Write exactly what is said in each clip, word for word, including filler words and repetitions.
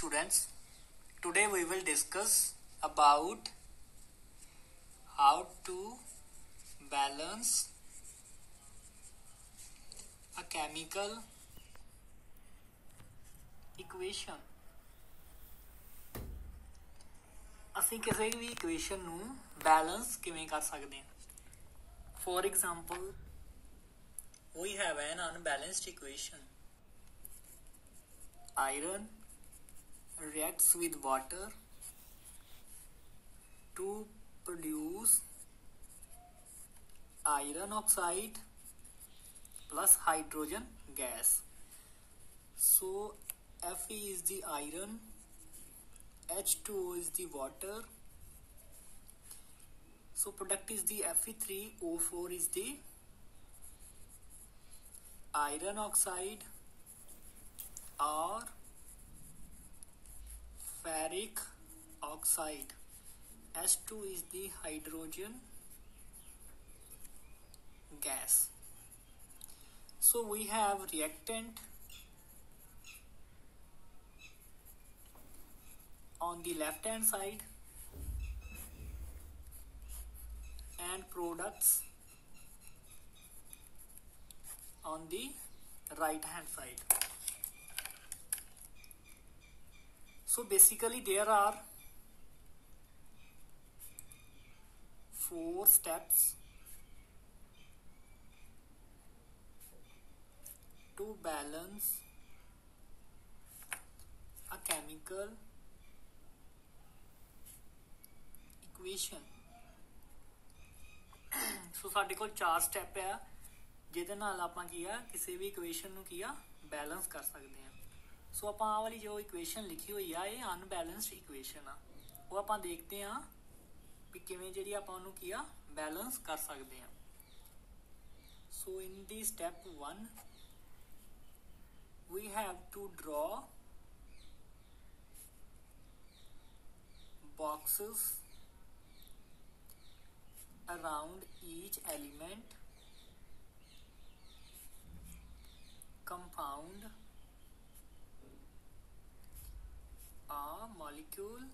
students, today we will discuss about how to balance a chemical equation. ਅਸੀਂ ਕਿਸੇ ਵੀ equation ਨੂੰ balance ਕਿਵੇਂ ਕਰ ਸਕਦੇ ਹਾਂ? For example, we have an unbalanced equation. Iron reacts with water to produce iron oxide plus hydrogen gas. So Fe is the iron, H two O is the water, so product is the F e three O four is the iron oxide or ferric oxide. H two is the hydrogen gas. So we have reactant on the left hand side and products on the right hand side. So basically there are four steps to balance a chemical equation. ਸੋ ਸਾਡੇ ਕੋਲ ਚਾਰ step ਆ ਜਿਹਦੇ ਨਾਲ ਆਪਾਂ ਕੀ ਆ ਕਿਸੇ ਵੀ ਇਕੁਏਸ਼ਨ ਨੂੰ ਕੀ ਆ ਬੈਲੈਂਸ ਕਰ ਸਕਦੇ ਹਾਂ. ਸੋ ਆਪਾਂ ਆਹ ਵਾਲੀ ਜੋ ਇਕੁਏਸ਼ਨ ਲਿਖੀ ਹੋਈ ਆ ਇਹ ਅਨਬੈਲੈਂਸਡ ਇਕੁਏਸ਼ਨ ਆ, ਉਹ ਆਪਾਂ ਦੇਖਦੇ ਹਾਂ ਵੀ ਕਿਵੇਂ ਜਿਹੜੀ ਆਪਾਂ ਉਹਨੂੰ ਕੀ ਆ ਬੈਲੈਂਸ ਕਰ ਸਕਦੇ ਹਾਂ. So in the step one we have to draw boxes around each element, compound or molecule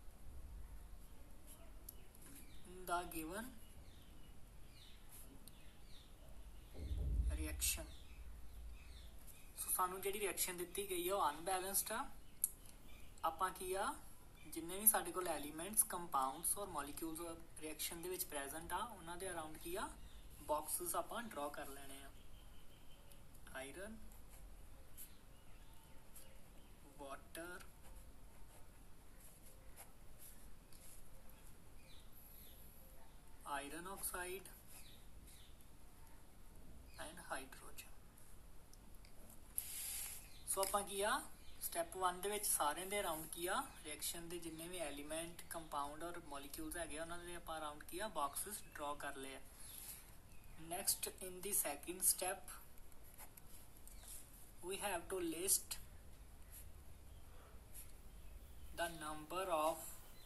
in the given reaction. So ਸਾਨੂੰ ਜਿਹੜੀ ਰਿਐਕਸ਼ਨ ਦਿੱਤੀ ਗਈ ਆ ਉਹ ਅਨਬੈਲੈਂਸਡ ਆ. ਆਪਾਂ ਕੀ ਆ ਜਿੰਨੇ ਵੀ ਸਾਡੇ ਕੋਲ ਐਲੀਮੈਂਟਸ ਕੰਪਾਊਂਡਸ ਔਰ ਮੋਲੀਕਿਊਲਸ ਰਿਐਕਸ਼ਨ ਦੇ ਵਿੱਚ ਪ੍ਰੈਜ਼ੈਂਟ ਆ ਉਹਨਾਂ ਦੇ ਅਰਾਊਂਡ ਕੀ ਆ ਬਾਕਸਿਸ ਆਪਾਂ ਡਰਾ ਕਰ ਲੈਣੇ ਆ. Iron, water, iron oxide and hydrogen. So ਆਪਾਂ ਕੀ ਆ ਸਟੈਪ one ਦੇ ਵਿੱਚ ਸਾਰਿਆਂ ਦੇ ਅਰਾਊਂਡ ਕੀ ਆ ਰਿਐਕਸ਼ਨ ਦੇ ਜਿੰਨੇ ਵੀ ਐਲੀਮੈਂਟ ਕੰਪਾਊਂਡ ਔਰ ਮੋਲੀਕਿਊਲਸ ਹੈਗੇ ਉਹਨਾਂ ਦੇ ਆਪਾਂ ਅਰਾਊਂਡ ਕੀ ਆ ਬਾਕਸਿਸ ਡਰਾ ਕਰ ਲਏ ਆ. Next in the second step we have to list the number of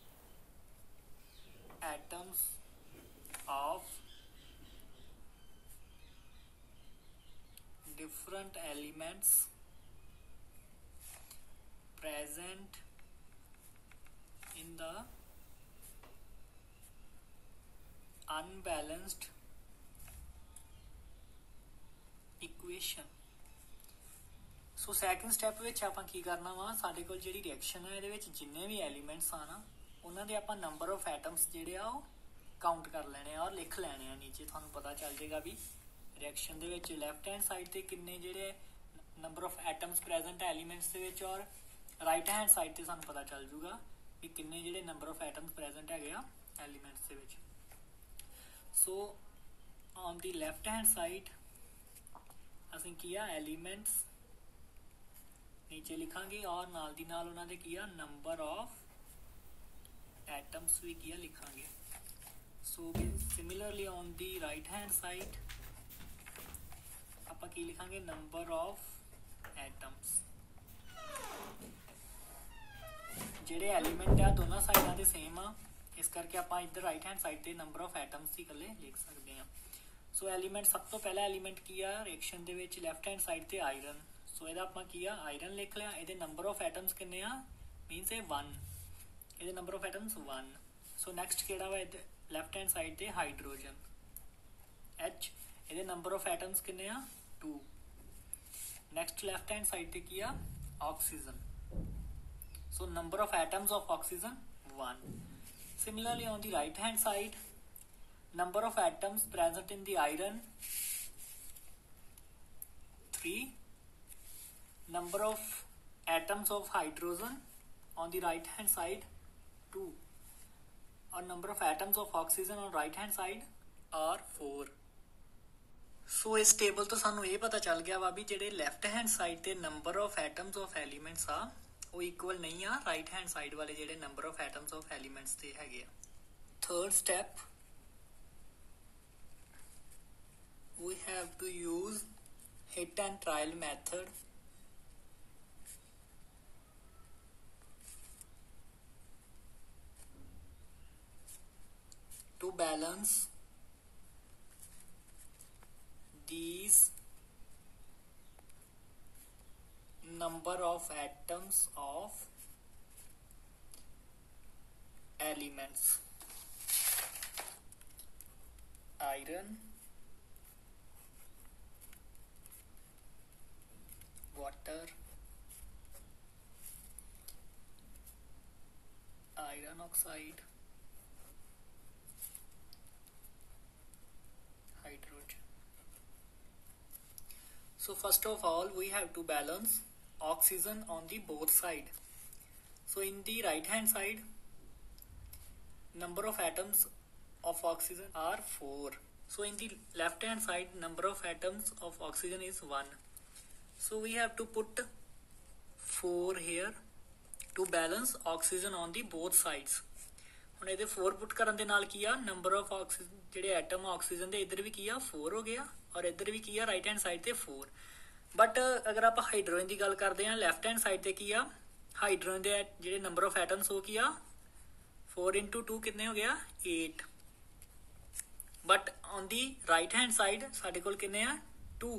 atoms of different elements present in the unbalanced equation. So second step ਵਿੱਚ ਆਪਾਂ ਕੀ ਕਰਨਾ ਵਾ ਸਾਡੇ ਕੋਲ ਜਿਹੜੀ ਰਿਐਕਸ਼ਨ ਹੈ ਇਹਦੇ ਵਿੱਚ ਜਿੰਨੇ ਵੀ ਐਲੀਮੈਂਟਸ ਆ ਨਾ ਉਹਨਾਂ ਦੇ ਆਪਾਂ ਨੰਬਰ ਆਫ ਐਟਮਸ ਜਿਹੜੇ ਆ ਉਹ ਕਾਊਂਟ ਕਰ ਲੈਣੇ ਆ ਔਰ ਲਿਖ ਲੈਣੇ ਆ ਨੀਚੇ. ਤੁਹਾਨੂੰ ਪਤਾ ਚੱਲ ਜਾਏਗਾ ਵੀ ਰਿਐਕਸ਼ਨ ਦੇ ਵਿੱਚ ਲੈਫਟ ਹੈਂਡ ਸਾਈਡ ਤੇ ਕਿੰਨੇ ਜਿਹੜੇ number of atoms present elements ਦੇ ਵਿੱਚ ਔਰ ਰਾਈਟ ਹੈਂਡ ਸਾਈਡ ਤੇ ਸਾਨੂੰ ਪਤਾ ਚੱਲ ਜੂਗਾ ਵੀ ਕਿੰਨੇ ਜਿਹੜੇ ਨੰਬਰ ਆਫ ਐਟਮਸ ਪ੍ਰੈਜ਼ੈਂਟ ਹੈਗੇ ਆ ਐਲੀਮੈਂਟਸ ਦੇ ਵਿੱਚ. So on the left hand side ਅਸੀਂ ਕੀ ਆ ਐਲੀਮੈਂਟਸ ਨੀਚੇ ਲਿਖਾਂਗੇ ਔਰ ਨਾਲ ਦੀ ਨਾਲ ਉਹਨਾਂ ਦੇ ਕੀ ਆ ਨੰਬਰ ਆਫ ਐਟਮਸ ਵੀ ਕੀ ਆ ਲਿਖਾਂਗੇ. So similarly on the right hand side ਆਪਾਂ ਕੀ ਲਿਖਾਂਗੇ ਨੰਬਰ ਆਫ ਐਟਮਸ. ਜਿਹੜੇ ਐਲੀਮੈਂਟ ਆ ਦੋਨਾਂ ਸਾਈਡਾਂ ਦੇ ਸੇਮ ਆ ਇਸ ਕਰਕੇ ਆਪਾਂ ਇੱਧਰ ਰਾਈਟ ਹੈਂਡ ਸਾਈਡ ਤੇ ਨੰਬਰ ਆਫ ਐਟਮਸ ਹੀ ਇਕੱਲੇ ਲਿਖ ਸਕਦੇ ਹਾਂ. ਸੋ ਐਲੀਮੈਂਟ ਸਭ ਤੋਂ ਪਹਿਲਾ ਐਲੀਮੈਂਟ ਕੀ ਆ ਰਿਐਕਸ਼ਨ ਦੇ ਵਿੱਚ ਲੈਫਟ ਹੈਂਡ ਸਾਈਡ ਤੇ ਆਇਰਨ. ਸੋ ਇਹਦਾ ਆਪਾਂ ਕੀ ਆ ਆਇਰਨ ਲਿਖ ਲਿਆ. ਇਹਦੇ ਨੰਬਰ ਆਫ ਐਟਮਸ ਕਿੰਨੇ ਆ मीनस ये वन, ये number of atoms one. So next किहड़ा वा लैफ्ट हैंड साइड ते हाइड्रोजन एच, ये नंबर ऑफ एटम्स किन्ने आ two. Next left hand side ते की आ oxygen, so number of atoms of oxygen one. Similarly on the right hand side, number of atoms present in the iron three, number of atoms of hydrogen on the right hand side two, और number of atoms of oxygen on right hand side are four। So इस table तो सानू ये पता चल गया वा भी जेडे लैफ्ट हैंड साइड ते number of atoms of elements आ वो इक्वल नहीं आ राइट हैंड साइड वाले जेडे number of atoms of elements ते हैगे आ। Third step, we have to use hit and trial method to balance these number of atoms of elements iron, water, iron oxide, hydrogen। So first of all we have to balance oxygen on the both side। So in the right hand side, number of atoms of oxygen are four। So in the left hand side, number of atoms of oxygen is one। So we have to put four here to balance oxygen on the both sides। ਹੁਣ ਇਹਦੇ four put ਕਰਨ ਦੇ ਨਾਲ ਕੀ ਆ number of oxygen ਜਿਹੜੇ atom oxygen ਦੇ ਇੱਧਰ ਵੀ ਕੀ ਆ four ਹੋ ਗਿਆ ਔਰ ਇੱਧਰ ਵੀ ਕੀ ਆ right hand side ਤੇ four। ਬਟ ਅਗਰ ਆਪਾਂ ਹਾਈਡਰੋਜਨ ਦੀ ਗੱਲ ਕਰਦੇ ਹਾਂ ਲੈਫਟ ਹੈਂਡ ਸਾਈਡ ਤੇ ਕੀ ਆ ਹਾਈਡਰੋਜਨ ਦੇ ਜਿਹੜੇ ਨੰਬਰ ਆਫ ਐਟਮਸ ਉਹ ਕੀ ਆ four into two ਕਿੰਨੇ ਹੋ ਗਿਆ eight। But on the right hand side ਸਾਡੇ ਕੋਲ ਕਿੰਨੇ ਆ two।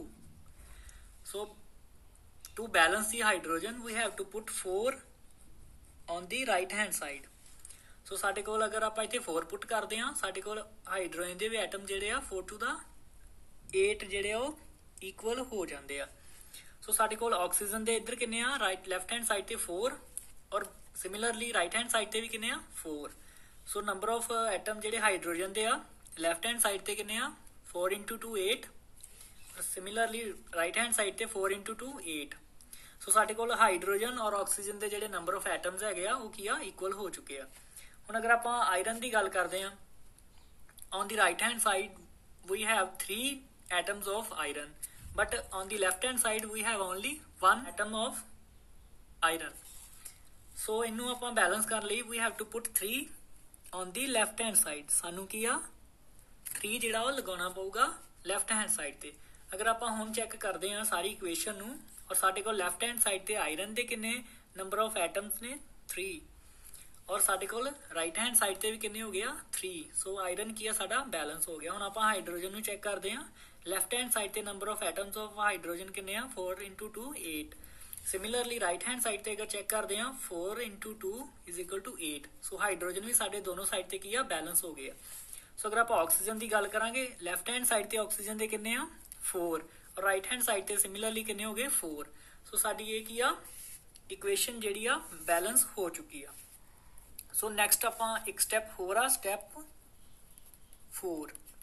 So to balance the hydrogen we have to put four on the right hand side। so ਸਾਡੇ ਕੋਲ ਅਗਰ ਆਪਾਂ ਇੱਥੇ four put ਕਰਦੇ ਹਾਂ ਸਾਡੇ ਕੋਲ ਹਾਈਡਰੋਜਨ ਦੇ ਵੀ ਐਟਮ ਜਿਹੜੇ ਆ four to the eight ਜਿਹੜੇ ਉਹ ਇਕੁਅਲ ਹੋ ਜਾਂਦੇ ਆ। ਸੋ ਸਾਡੇ ਕੋਲ ਆਕਸੀਜਨ ਦੇ ਇੱਧਰ ਕਿੰਨੇ ਆ ਰਾਈਟ ਲੈਫਟ ਹੈਂਡ ਸਾਈਡ ਤੇ four ਔਰ ਸਿਮਿਲਰਲੀ ਰਾਈਟ ਹੈਂਡ ਸਾਈਡ ਤੇ ਵੀ ਕਿੰਨੇ ਆ four। So number of atom ਜਿਹੜੇ ਹਾਈਡਰੋਜਨ ਦੇ ਆ ਲੈਫਟ ਹੈਂਡ ਸਾਈਡ ਤੇ ਕਿੰਨੇ ਆ four into two eight, similarly right hand side ਤੇ four into two eight। So ਸਾਡੇ ਕੋਲ ਹਾਈਡਰੋਜਨ ਔਰ ਆਕਸੀਜਨ ਦੇ ਜਿਹੜੇ ਨੰਬਰ ਆਫ ਐਟਮਸ ਹੈਗੇ ਆ ਉਹ ਕੀ ਆ ਇਕੁਅਲ ਹੋ ਚੁੱਕੇ ਆ। ਹੁਣ ਅਗਰ ਆਪਾਂ ਆਇਰਨ ਦੀ ਗੱਲ ਕਰਦੇ ਆ on the right hand side we have three atoms of iron, but on the left hand side we have only one atom of iron। so ਇਹਨੂੰ ਆਪਾਂ ਬੈਲੈਂਸ ਕਰਨ ਲਈ we have to put three on the left hand side। ਸਾਨੂੰ ਕੀ ਆ three ਜਿਹੜਾ ਉਹ ਲਗਾਉਣਾ ਪਊਗਾ ਲੈਫਟ ਹੈਂਡ ਸਾਈਡ ਤੇ। ਅਗਰ ਆਪਾਂ ਹੁਣ ਚੈੱਕ ਕਰਦੇ ਆ ਸਾਰੀ ਇਕੁਏਸ਼ਨ ਨੂੰ ਔਰ ਸਾਡੇ ਕੋਲ ਲੈਫਟ ਹੈਂਡ ਸਾਈਡ ਤੇ ਆਇਰਨ ਦੇ ਕਿੰਨੇ ਨੰਬਰ ਆਫ ਐਟਮਸ ਨੇ three ਔਰ ਸਾਡੇ ਕੋਲ ਰਾਈਟ ਹੈਂਡ ਸਾਈਡ ਤੇ ਵੀ ਕਿੰਨੇ ਹੋ ਗਿਆ three। ਸੋ ਆਇਰਨ ਕੀ ਆ ਸਾਡਾ ਬੈਲੈਂਸ ਹੋ ਗਿਆ। ਹੁਣ ਆਪਾਂ ਹਾਈਡਰੋਜਨ ਨੂੰ ਚੈੱਕ ਕਰਦੇ ਆ ਲੈਫਟ ਹੈਂਡ ਸਾਈਡ ਤੇ number of atoms of hydrogen ਕਿੰਨੇ ਆ four into two eight। Similarly right hand side ਤੇ ਅਗਰ ਚੈੱਕ ਕਰਦੇ ਆ four into two is equal to eight। So hydrogen ਵੀ ਸਾਡੇ ਦੋਨੋਂ ਸਾਈਡ ਤੇ ਕੀ ਆ ਬੈਲੈਂਸ ਹੋ ਗਏ ਆ। ਸੋ ਅਗਰ ਆਪਾਂ ਆਕਸੀਜਨ ਦੀ ਗੱਲ ਕਰਾਂਗੇ ਲੈਫਟ ਹੈਂਡ ਸਾਈਡ ਤੇ ਆਕਸੀਜਨ ਦੇ ਕਿੰਨੇ ਆ four ਔਰ ਰਾਈਟ ਹੈਂਡ ਸਾਈਡ ਤੇ ਸਿਮਿਲਰਲੀ ਕਿੰਨੇ ਹੋ ਗਏ four। ਸੋ ਸਾਡੀ ਇਹ ਕੀ ਆ ਇਕੁਏਸ਼ਨ ਜਿਹੜੀ ਆ ਬੈਲੈਂਸ ਹੋ ਚੁੱਕੀ ਆ। ਸੋ ਨੈਕਸਟ ਆਪਾਂ ਇੱਕ ਸਟੈਪ ਹੋਰ ਆ step four,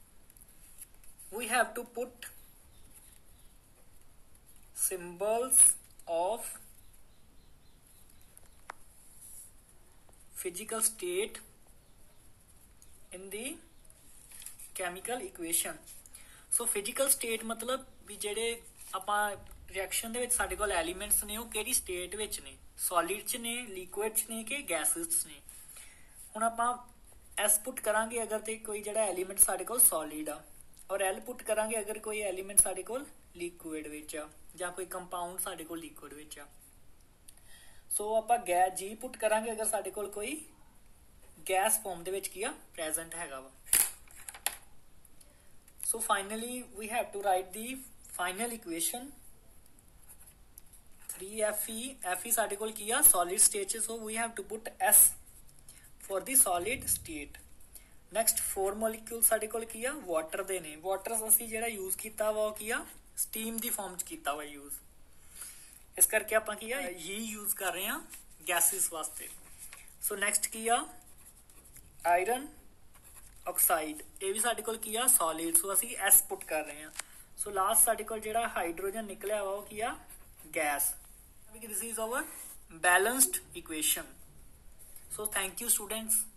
we have to put symbols of physical state in the chemical equation। so physical state ਮਤਲਬ ਵੀ ਜਿਹੜੇ ਆਪਾਂ ਰਿਐਕਸ਼ਨ ਦੇ ਵਿੱਚ ਸਾਡੇ ਕੋਲ ਐਲੀਮੈਂਟਸ ਨੇ ਉਹ ਕਿਹੜੀ ਸਟੇਟ ਵਿੱਚ ਨੇ ਸੋਲਿਡ ਚ ਨੇ ਲਿਕੁਇਡ ਚ ਨੇ ਕਿ ਗੈਸਿਸ ਚ ਨੇ। ਹੁਣ ਆਪਾਂ S ਪੁੱਟ ਕਰਾਂਗੇ ਅਗਰ ਤੇ ਕੋਈ ਜਿਹੜਾ ਐਲੀਮੈਂਟ ਸਾਡੇ ਕੋਲ ਸੋਲਿਡ ਆ ਔਰ L ਪੁੱਟ ਕਰਾਂਗੇ ਅਗਰ ਕੋਈ ਐਲੀਮੈਂਟ ਸਾਡੇ ਕੋਲ ਲਿਕੁਇਡ ਵਿੱਚ ਆ ਜਾਂ ਕੋਈ ਕੰਪਾਊਂਡ ਸਾਡੇ ਕੋਲ ਲਿਕੁਇਡ ਵਿੱਚ ਆ। ਸੋ ਆਪਾਂ ਗੈਸ G ਪੁੱਟ ਕਰਾਂਗੇ ਅਗਰ ਸਾਡੇ ਕੋਲ ਕੋਈ ਗੈਸ ਫਾਰਮ ਦੇ ਵਿੱਚ ਕੀ ਆ ਪ੍ਰੈਜ਼ੈਂਟ ਹੈਗਾ ਵਾ। So finally we have to write the final equation three F E F E साडे कोल की आ सॉलिड स्टेट च, so we have to put S for the solid state. Next four molecule साडे कोल की आ वाटर दे ने, वाटर असीं जिहड़ा यूज कीता वा की आ स्टीम दी फॉर्म च कीता वा यूज, इस करके आपां की आ ही यूज कर रहे हां गैसेस वास्ते। सो नैक्सट की आ आयरन ऑक्साइड, ये भी साडे कोल की आ सॉलिड, सो असीं एस पुट कर रहे हां। सो लास्ट साडे कोल जिहड़ा हाइड्रोजन निकलिया वा की आ gas. This is our balanced equation. So thank you students.